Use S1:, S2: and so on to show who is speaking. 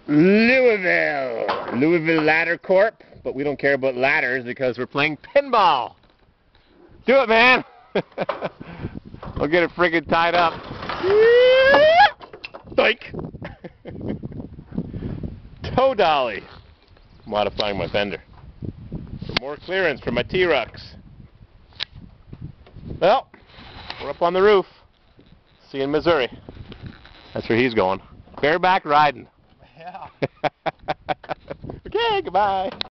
S1: Louisville Ladder Corp, but we don't care about ladders because we're playing pinball. Do it, man. I'll get it friggin' tied up. Doink. Toe dolly. Modifying my fender for more clearance for my T-Rux. Well, we're up on the roof. See you in Missouri. That's where he's going. Bareback riding.
S2: Yeah.
S1: Okay, goodbye.